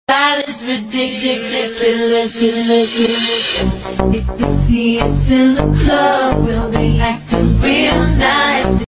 That is ridiculous. If you see us in the club, we'll